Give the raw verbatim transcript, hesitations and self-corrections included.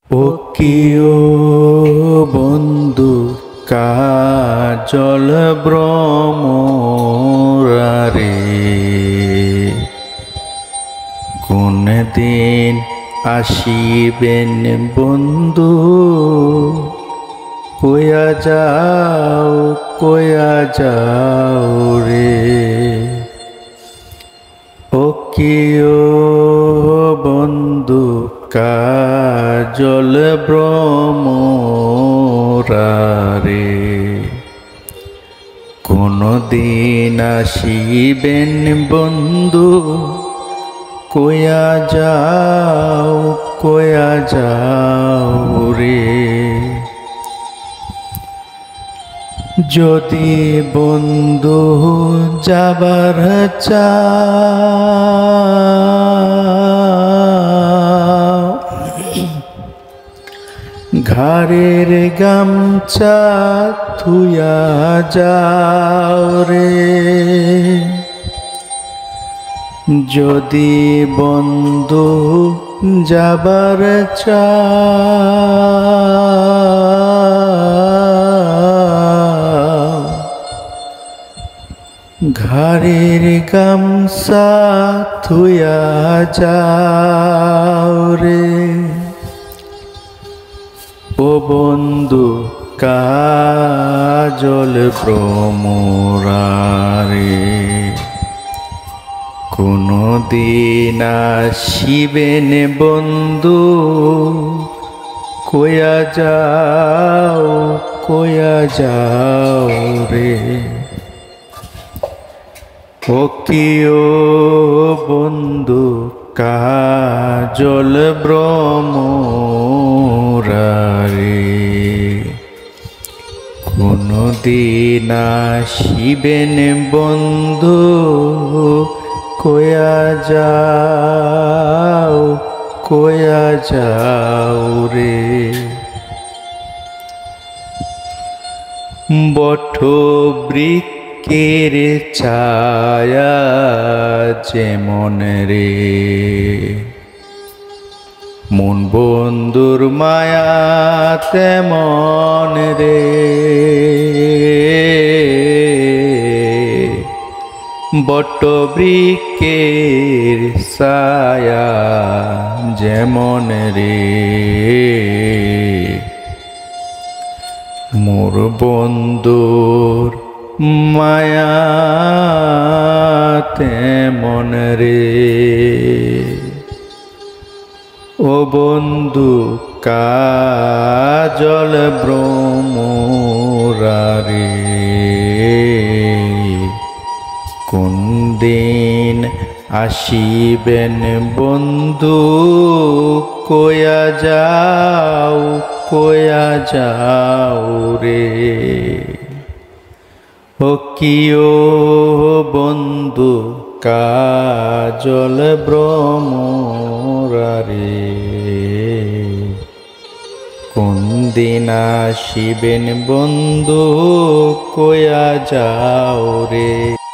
ও কিও বন্ধু কাজল ভ্রমরারে, কোন দিন আসিবেন বন্ধু, কয়া যাও কয়া যাও রে। ও কিও বন্ধু কাজল ভ্রমরারে, কোন দিন আসিবেন বন্ধু, কয়া যাও কয়া যাও রে। যদি বন্ধু যাবার চাও, ঘাড়ের গামছা থুয়া যাও রে। যদি বন্ধু যাবার চাও, ঘাড়ের গামছা থুয়া যাও রে। ও বন্ধু কাজল ভ্রমরারে, কোন দিন আসিবেন বন্ধু, কয়া যাও কয়া যাও রে। ও কিও বন্ধু কাজল ভ্রমরারে, কোন দিন আসিবেন বন্ধু, কয়া যাও কয়া যাও রে। বট বৃক্ষের ছায়া যেমন রে, মন বন্ধুর মায়া তেমন রে। বট বৃক্ষের ছায়া যেমন রে, মোর বন্ধুর মায়া তেমন রে। ও বন্ধু কাজল ভ্রমরারে, কোন দিন আসিবেন বন্ধু, কয়া যাও কয়া যাও রে। ও কিও বন্ধু কাজল ভ্রমরারে, কোন দিন আসিবেন বন্ধু, কয়া যাও রে।